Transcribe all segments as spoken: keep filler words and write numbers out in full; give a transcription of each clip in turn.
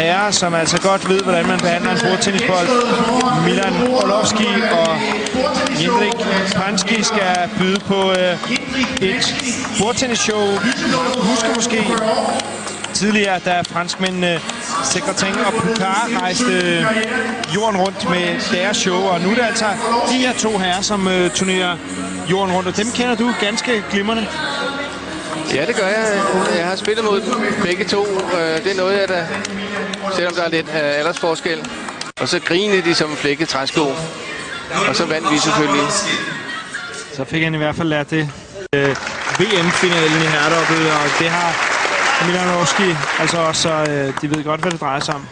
herrer, som altså godt ved, hvordan man behandler en bordtennisbold. Milan Orlovski og Jindrik Panski skal byde på øh, et bordtennisshow. Husker måske tidligere, da franskmændene Secretin og Pucar rejste jorden rundt med deres show, og nu er det altså de her to herrer, som øh, turnerer jorden rundt, og dem kender du ganske glimrende. Ja, det gør jeg. Jeg har spillet mod dem begge to. Det er noget af det, selvom der er lidt aldersforskel. Og så grinede de som flækket træsko. Og så vandt vi selvfølgelig. Så fik han i hvert fald lært det. V M-finalen i herredobbelt, og det har Milan Orlovski altså også, så de ved godt, hvad det drejer sig om.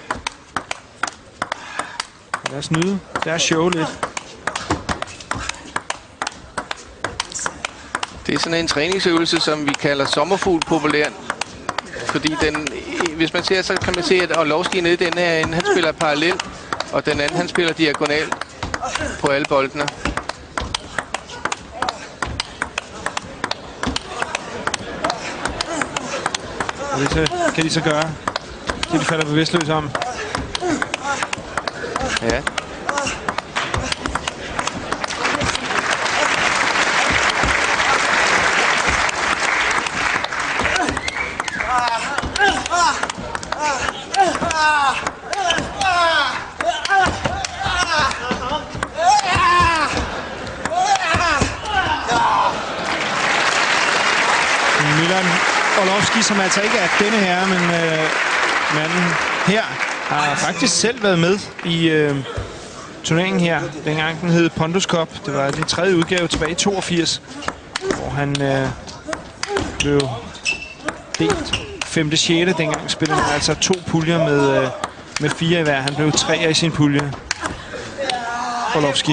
Lad os nyde deres show lidt. Det er sådan en træningsøvelse, som vi kalder sommerfugl populært. Fordi den, hvis man ser, så kan man se, at Orlovski nede, den her ende, han spiller parallelt, og den anden, han spiller diagonalt på alle boldene. Og det så, kan de så gøre, til de falder bevidstløse om. Ja. Milan Orlovski, som altså ikke er denne her, men øh, manden her har faktisk selv været med i øh, turneringen her, dengang den hed Pondus Cup. Det var den tredje udgave tilbage i toogfirs, hvor han øh, blev delt femte sjette. Dengang spillede han altså to puljer med, øh, med fire i hver. Han blev treer i sin pulje. Orlovski.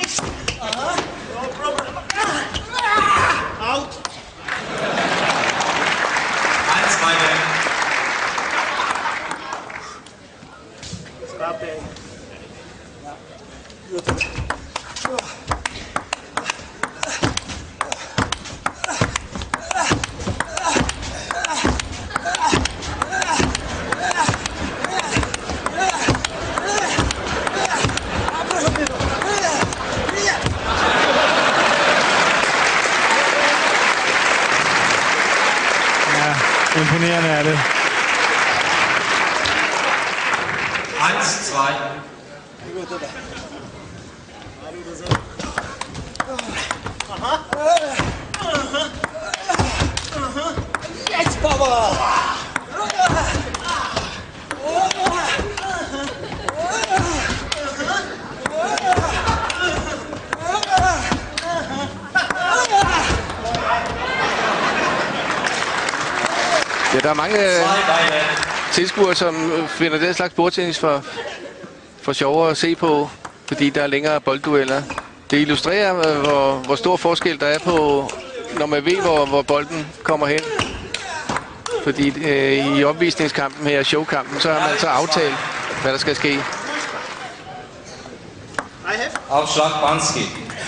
Imponerende er det. eins, zwei. Jetzt, Papa! Ja, der er mange tilskuere, som finder den slags bordtennis for, for sjovere at se på, fordi der er længere bolddueller. Det illustrerer, hvor, hvor stor forskel der er på, når man ved, hvor, hvor bolden kommer hen. Fordi øh, i opvisningskampen her, showkampen, så har man så aftalt, hvad der skal ske. Aufschlag Panski.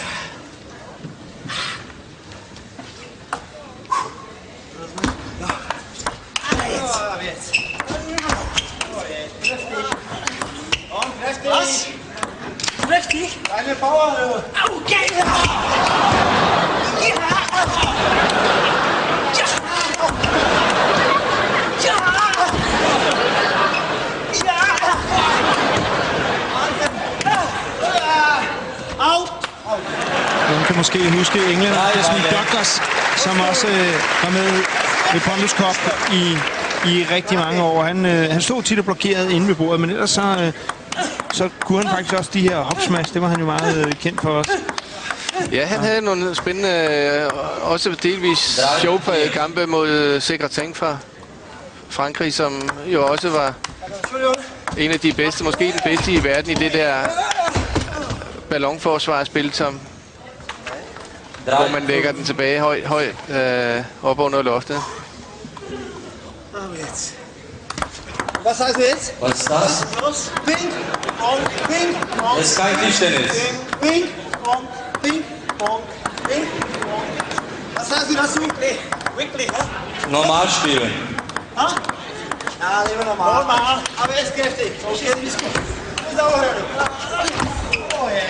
Was? Richtig? Deine Power. Au, geil! Ja! Ja! Ja! Ja! Out! Nogen kan måske huske englænder Desmond Douglas, som også øh, var med ved Pondus Cup i, i rigtig mange år. Han, øh, han stod tit og blokerede inde ved bordet, men ellers så, øh, så kunne han faktisk også de her hopsmash. Det var han jo meget øh, kendt for os. Ja, han havde nogle spændende, øh, også delvis showprægede kampe mod Secretin fra Frankrig, som jo også var en af de bedste, måske den bedste i verden i det der ballonforsvarsspil, som hvor man lægger den tilbage højt, højt øh, op under loftet. Was heißt jetzt? Was ist das? Los, ping, pong, ping, pong. Das ist kein Tischtennis. Ping, pong, ping, pong, ping, pong. Was sagst du dazu? Nee, wirklich, hä? Normal spielen. Ha? Ja, det var normalt. Normalt. Ja, vi skal efter. Okay, vi skal. Vi over her nu. Åh, ja.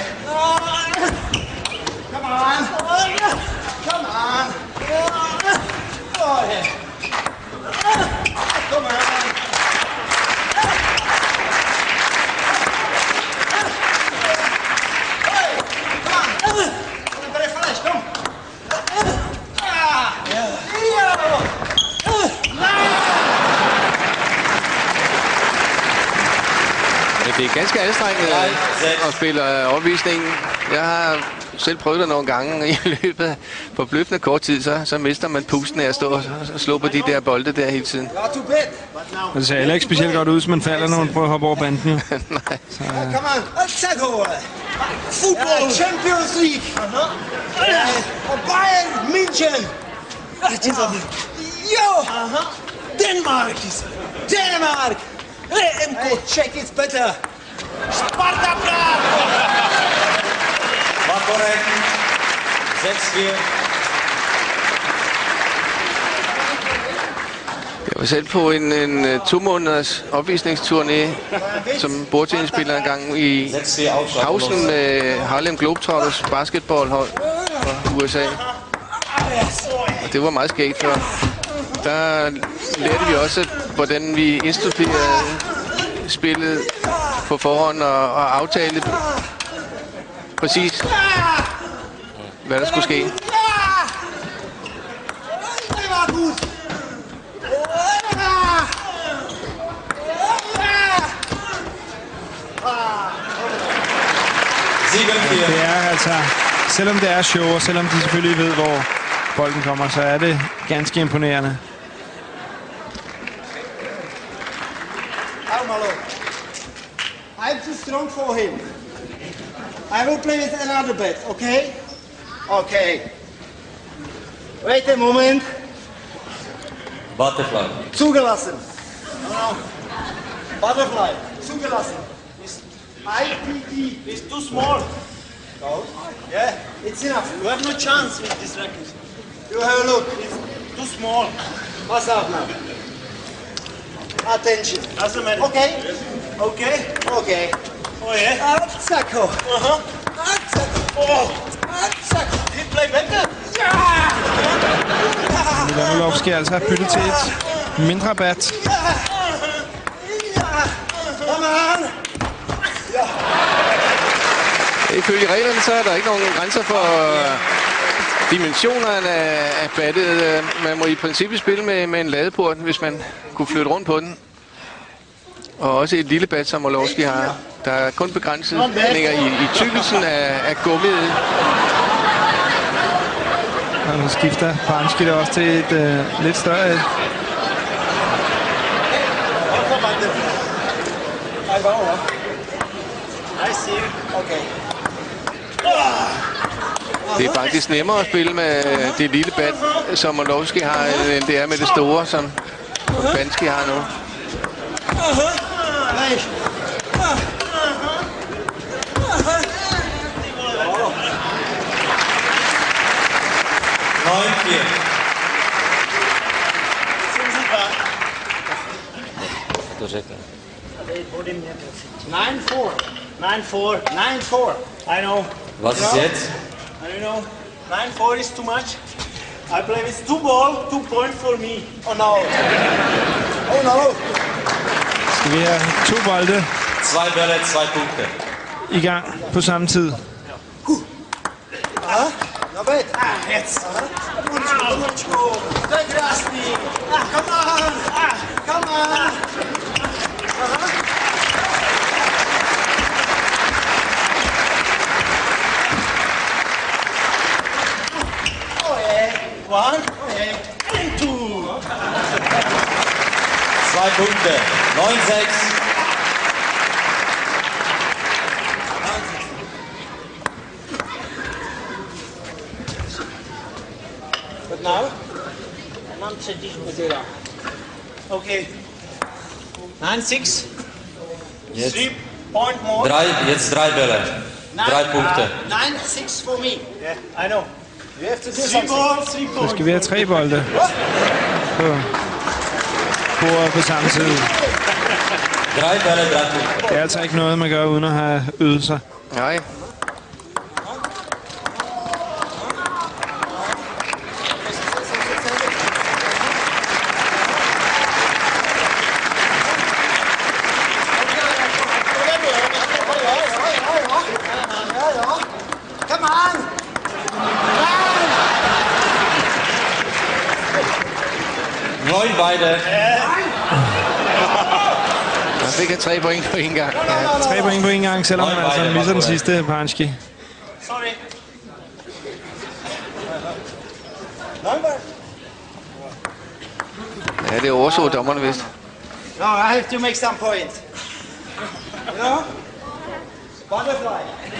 Come on. Come on. Åh, ja. Come on. Det er ganske anstrengende at spille opvisningen. Jeg har selv prøvet det nogle gange i løbet af forbløffende kort tid, så, så mister man pusten af at stå og slå på de der bolde der hele tiden. Det ser heller ikke specielt godt ud, hvis man falder, når man prøver at hoppe over banden. Jo. Nej. Så, uh... Come on, Football Champions League. Og Bayern München. Jo, Denmark. Denmark. M K Czech is better. Sparta Prag. War korrekt. seks fire. Jeg var selv på en, en to måneders opvisningsturné som bordtennisspiller en gang i pausen med Harlem Globetrotters basketballhold fra U S A. Og det var meget skægt, for der lærte vi også, hvordan vi instruerede spillet på forhånd og, og aftale præcis, hvad der skulle ske. Det var godt. Det er altså, selvom det er show, og selvom de selvfølgelig ved, hvor bolden kommer, så er det ganske imponerende. I'm too strong for him. I will play with another bat, okay? Okay. Wait a moment. Butterfly. Zugelassen. No. Butterfly. Zugelassen. Is I P D is too small. No. Yeah, it's enough. You have no chance with this racket. You have a look. It's too small. What's up now? Attention. Doesn't matter. Okay. Okay. Okay. Oh yeah. Atsako. Uh huh. Atsako. Oh. Atsako. Did you play better? Yeah. Milanovski altså har byttet til et mindre bat. Come on. Ifølge reglerne, så er der ikke nogen grænser for dimensionerne af battet. Man må i princippet spille med, med en ladeport, hvis man kunne flytte rundt på den. Og også et lille bat, som Orlovsky har. Der er kun begrænsninger i, i tykkelsen af, af gummiet. Og nu skifter Baranski der også til et uh, lidt større et. Det er faktisk nemmere at spille med det lille bat, som Orlovsky har, end det er med det store, som Baranski har nu. neun vier. Nine four. Nine four. Nine four. I know. Was ist jetzt? I don't know. Nine four is too much. I play with two ball, two point for me. Oh no. Oh no. Skal vi have to bolde Zwei Bälle, zwei Punkte. i gang på samme tid. Aha. No bad. Ah, jetzt. Munchko, Munchko. Prekrasny. Ah, come on. Ah, come on. Aha. Oh yeah. One. Oh yeah. And two. Zwei Punkte. neun sechs. But now? Okay. Nine six. Jetzt Three point more. drei, jetzt drei Bälle. Drei Punkte. Nine six for me. Yeah, I know. You have to do three Så ball, three Så ball. skal vi have tre bolde. Så bordet på samme tid. Drei Bälle, drei Punkte. Det er altså ikke noget, man gør uden at have øvet sig. Nej. Come on! Neun beide. Han fik han tre point på en gang. Ja. Tre point på en gang, selvom han altså misser den sidste Pansky. Sorry. Number? Ja, det overså dommerne vist. No, I have to make some point. You know? Butterfly.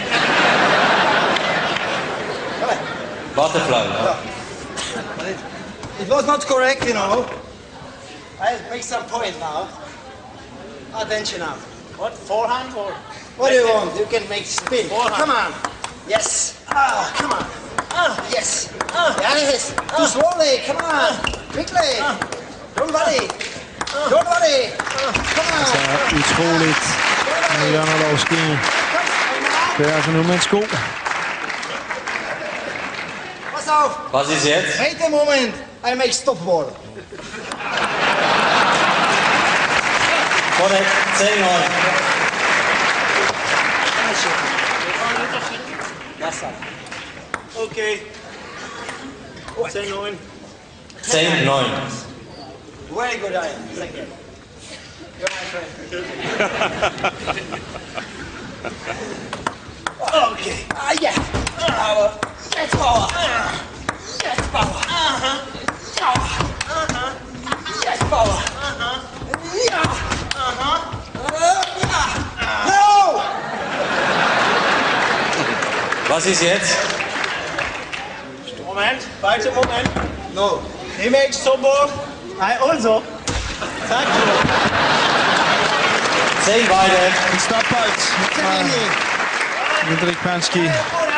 Butterfly. Ja. It, it was not correct, you know. I make some point now. Attention now. What, forehand or? What do you want? You can make spin. Forehand. Come on. Yes. Ah, come on. Ah, yes. Ah, yes. Too slowly. Come on. Quickly. Don't worry. Don't worry. Come on. Det er utroligt. Jørgen Orlovsky. Det er altså nu med en sko. Pass auf. Was ist jetzt? Wait a moment. I make stop ball. Korrekt. zehn neun. Okay. zehn neun. zehn neun. Very good, Ian. Thank you. You're my friend. Okay. Ah, yeah. Power. Yes, power. Yes, power. Uh-huh. Power. Uh-huh. Yes, power. Uh-huh. Yeah. Uh-huh. Uh, yeah. No! Was ist jetzt? Moment, warte, Moment. No. He makes softball. I also. Thank you. zehn beide. En stopbold fra Hendrik Pansky.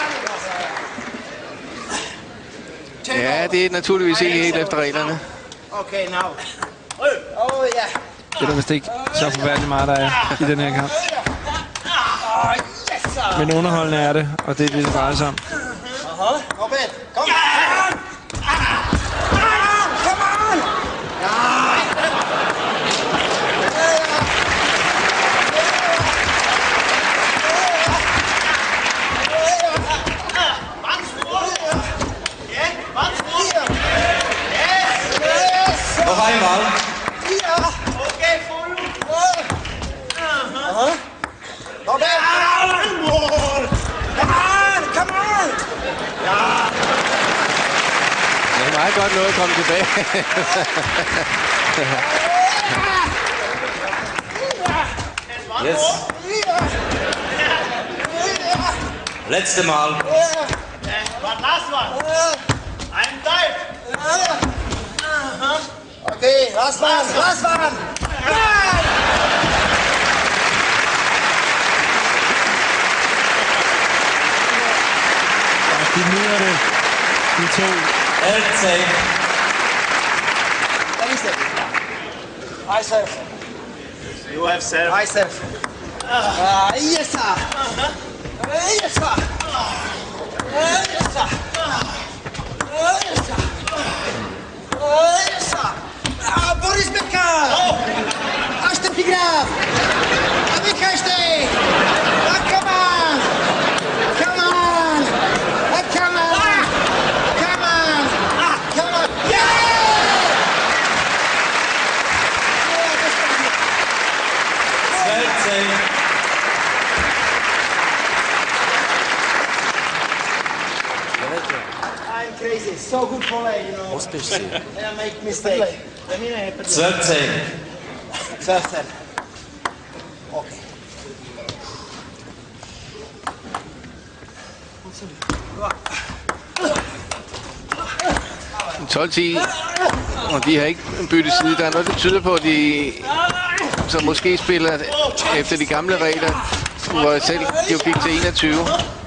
Ja, det er naturligvis ikke helt efter reglerne. Okay, now. Oh, yeah. Det er der vist ikke så forfærdeligt meget, der er i den her kamp. Oh, yes, sir. Men underholdende er det, og det er det, det drejer sig om. Uh-huh. Go back. Come on. Come on. Noch einmal. Okay, full. Uh-huh. Go back. One more. Come on. Come on. Det er meget godt noget at komme tilbage. Yes. Letzte Mal. But last one. I'm tight. Okay, last one. Last one. De nyder det, de to. elf zehn. Let me see. I serve. You have serve. I serve. Ah, yes, sir. Uh, yes, sir. Uh, yes, sir. Uh, yes, sir. Uh, yes, sir. Ah, Boris Becker. Ashton Pigraf. Abikashte. Ah, come on. Come on. Ah, come on. Come on. Ah, come on. Yeah! zwölf zehn. I'm crazy. So good volley, you know. And I make mistake. zwölf zehn. First ten. Okay. tolv ti, og de har ikke byttet side. Der er noget, der tyder på, at de så måske spiller efter de gamle regler, hvor jeg selv jo gik til enogtyve.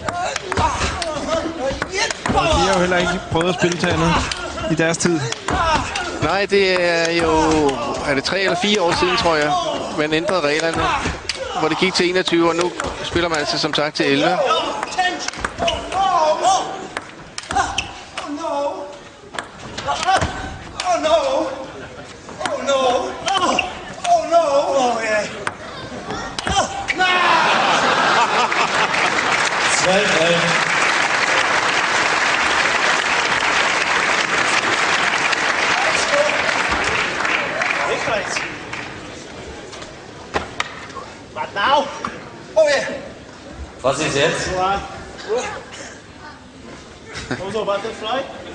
Og de har jo heller ikke prøvet at spille til andet i deres tid. Nej, det er jo er det tre eller fire år siden, tror jeg, man ændrede reglerne, hvor det gik til enogtyve, og nu spiller man altså som sagt til elleve. But now, oh yeah. Was ist jetzt? Also butterfly.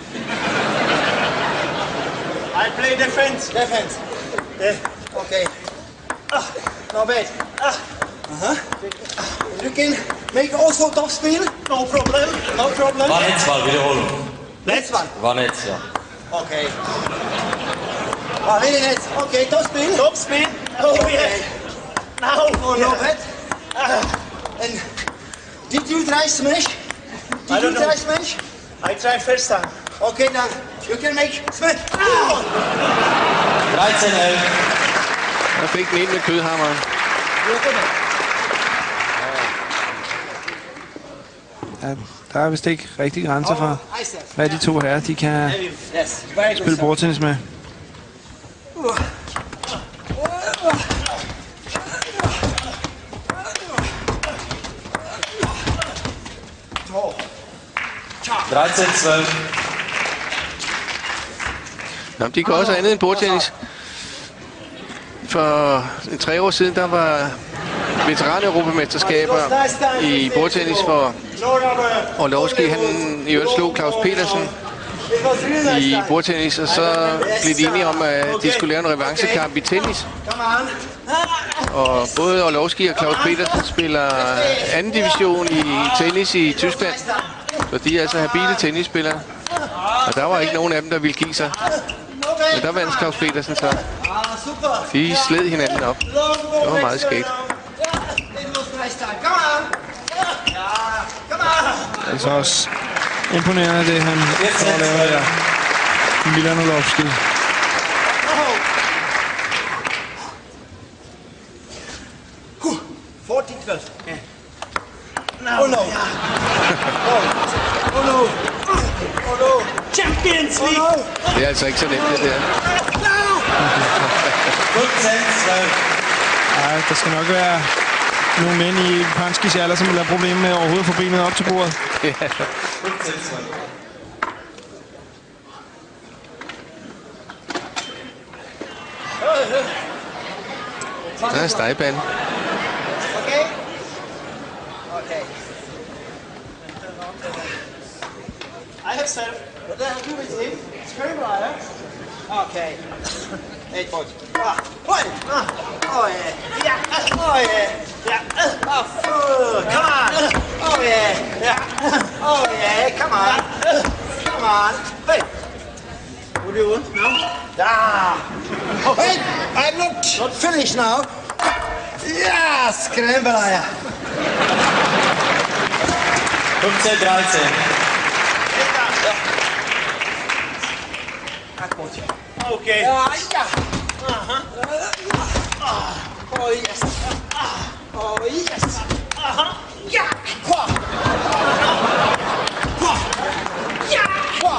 I play defense. Defense. Yeah. Okay. Ah, not bad. Ah. Uh-huh. You can make also top spin. No problem. No problem. War Netzball, Wiederholung. Next one. War Netz, ja. Okay. Ah, really nice. Okay, top spin. Top spin. Oh okay. Yeah. Now. Oh no, bad. Ah. And did you try smash? Did I don't you try know. smash? I tried first time. Okay, now you can make smash. Ah. dreizehn elf. Der fik den ind med kødhammeren. Ja, der er vist ikke rigtig grænser for, hvad de to herrer de kan Yes, very good. spille bordtennis med. dreizehn zwölf. Nå, de kan også andet end bordtennis. For en tre år siden, der var veteran-europamesterskaber i bordtennis, hvor Orlovski, han i øvrigt slog Klaus Petersen i bordtennis, og så blev de enige om, at de skulle lave en revanchekamp i tennis. Og både Orlovski og Klaus Petersen spiller anden division i tennis i Tyskland, så de er altså habile tennisspillere. Og der var ikke nogen af dem, der ville give sig. Men der vandt Klaus Petersen så. De sled hinanden op. Det var meget skægt. Det er så også imponerende, det han får at lave der. Milan Orlovski. fourteen twelve. Oh no. Oh no. Oh no. Champions League! Oh no. Det er altså ikke så nemt, det der. fünfzehn zwölf. Ja, der skal nok være nogle mænd i Panskis alder, som vil have problemer med overhovedet at få benet op til bordet. fünfzehn zwölf. Der er stegbanden. Okay. Okay. I have served. What the hell do with him? Scream rider. Okay. Eight points. Ah. One. Ah. Oh yeah. Yeah. Oh yeah. Yeah. Oh fuck. Come on. Oh yeah. Yeah. Oh yeah. Come on. Come on. Hey. What do you want now? Ah. Wait. I'm not, not finished now. Yeah. Scramble rider. fünfzehn dreizehn. Okay. Ja, ja. Uh-huh. Oh, yes. Oh, yes. Uh-huh. Ja. Qua. Qua. Ja. Qua.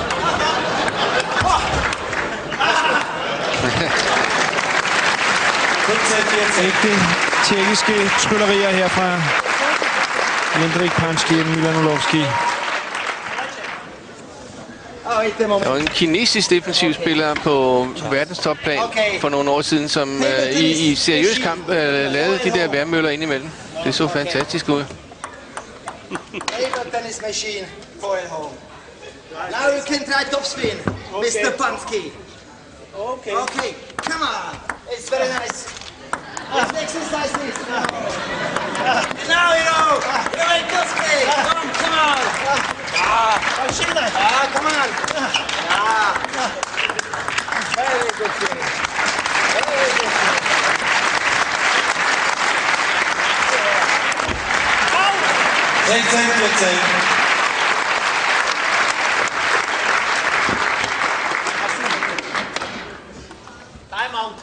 fünfzehn vierzehn. Ægte tjekkiske tryllerier her fra Jendrik Panski og Milan Orlovski. Der var en kinesisk defensiv spiller på verdenstopplan for nogle år siden, som øh, i, i seriøs kamp øh, lavede de der værmøller indimellem. Det så fantastisk ud. Favorite tennis machine for at home. Now you can try top spin, Mister Pansky. Okay. Okay, come on. It's very nice. Let's exercise this. Now you know. You make top spin. Come on, come on. Ah, Ah, come on. Ah. Very good thing. Very good thing. sechzehn vierzehn. time out.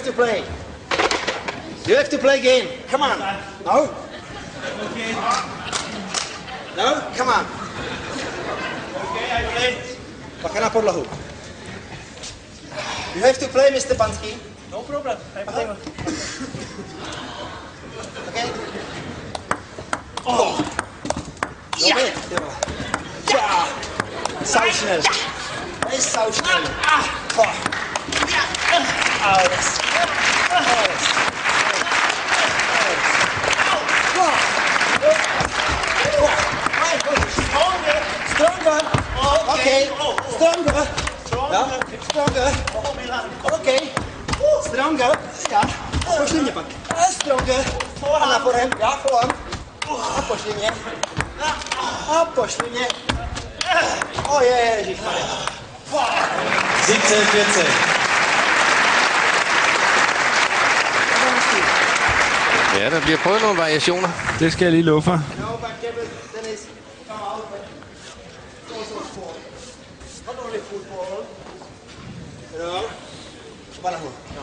to play. You have to play game. Come on. No. Okay. No. Come on. Okay, I play. Pakana podlahu. You have to play, Mister Pansky. No problem. I play. Okay. Oh. Ja. Ja. Sau schnell. Er ist sau schnell. Oh. Oh, das. Oh, das. Stronger. Stronger. Okay. Stronger. Ja. Stronger. Okay. Stronger. Ja. Pošli mě pak. Stronger. A naporem. Ja, vorhand. A pošli mě. A pošli mě. Oh, ježišmarja. siebzehn vierzehn. Ja, der bliver prøvet nogle variationer. Det skal jeg lige love for. No, but Dennis, come out. Also sport. Not only football. You know. Balahu. No.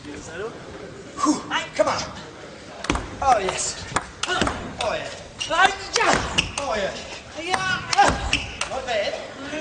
Come on. Oh yes. Oh yeah. Oh yeah. Not bad.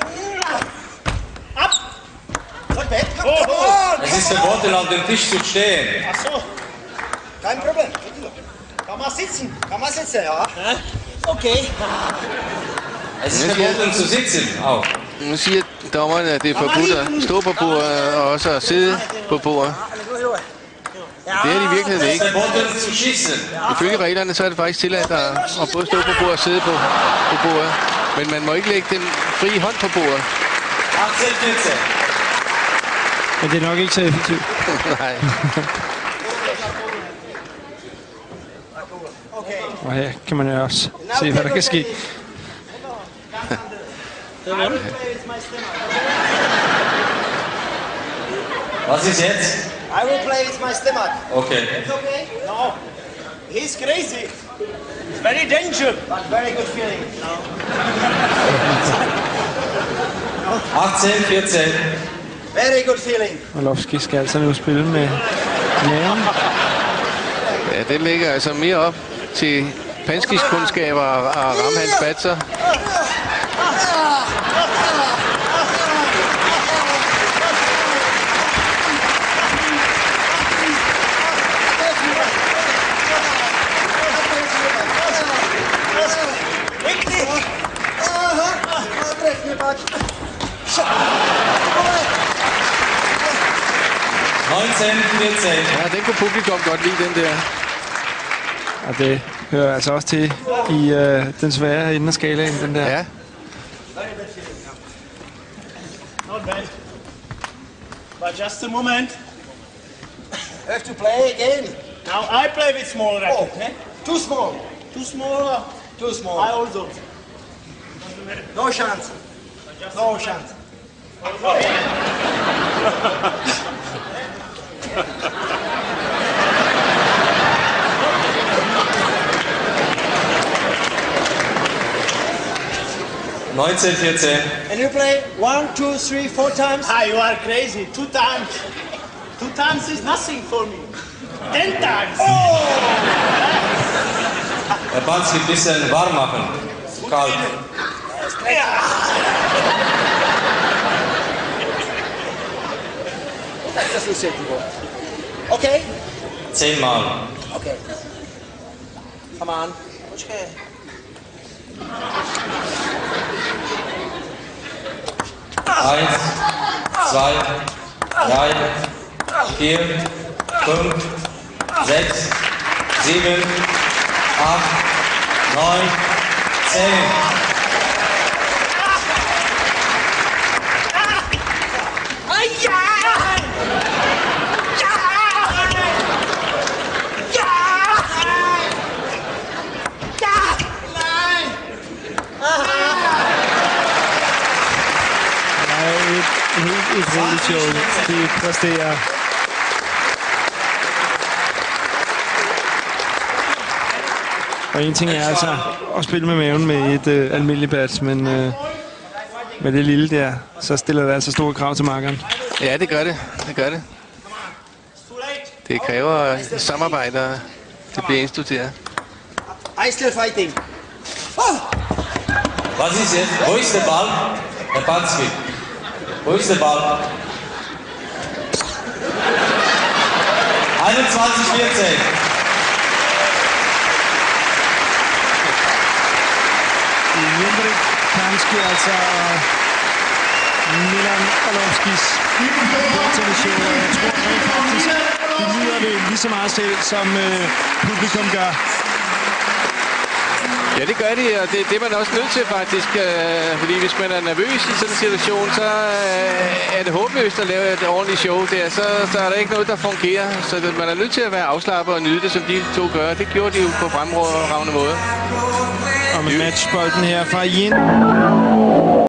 Up. Not bad. Come on. Es ist verboten, auf dem Tisch zu stehen. Ach so. Kein Problem. Kann man sitzen. Kann man sitzen, ja. Okay. Es ist verboten zu sitzen auch. Nu siger dommerne, at det er forbudt at stå på bordet og også at sidde på bordet. Det er det i virkeligheden Es ikke. ist verboten zu schießen. Ifølge reglerne, så er det faktisk tilladt at, at både stå på bordet og sidde på, på bordet. Men man må ikke lægge den frie hånd på bordet. achtzehn vierzehn. Men det er nok ikke så effektivt. Nej. Og her kan man jo også se, hvad der kan ske. Was ist jetzt? I will play with my stomach. Okay. It's okay? No. He's crazy. It's very dangerous. But very good feeling. achtzehn vierzehn. Very good feeling. Orlovski skal altså nu spille med maven. Ja, den ligger altså mere op til Panskis kundskaber og at ramme hans batser. neunzehn vierzehn. Ja, den kunne publikum godt lide, den der. Og det hører altså også til i øh, den svære ende af skalaen, den der. Ja. Not bad. But just a moment. Have to play again. Now I play with small racket. Oh, eh? too small. Too small. uh, Too small. I also. No chance. No chance. neunzehn vierzehn. And you play one, two, three, four times. Ah, you are crazy. Two times. Two times is nothing for me. Ten times. Der Banski ein bisschen warm machen. Kalt. That's the safety ball. Okay? Zehnmal. Okay. Come on. Okay. Eins, zwei, drei, vier, fünf, sechs, sieben, acht, neun, zehn. Helt utroligt sjovt. De præsterer. Og en ting er altså at spille med maven med et øh, almindeligt bat, men øh, med det lille der, så stiller det altså store krav til markeren. Ja, det gør det. Det gør det. It's too late. det kræver samarbejde, og det bliver institueret. I still fighting. Was ist jetzt? Wo ist der Ball? Herr Panski. Wo ist der Ball? einundzwanzig vierzehn. Jendrik Panski, altså Milan Orlovskis bordtennisshow. Jeg tror rent faktisk, de nyder det lige så meget selv, som øh, publikum gør. Ja, det gør de, og det, det er man også nødt til faktisk, øh, fordi hvis man er nervøs i sådan en situation, så øh, er det håbløst at lave et ordentligt show der, så, så er der ikke noget, der fungerer. Så det, man er nødt til at være afslappet og nyde det, som de to gør. Det gjorde de jo på fremragende måde. Og med matchbolden her fra Yin.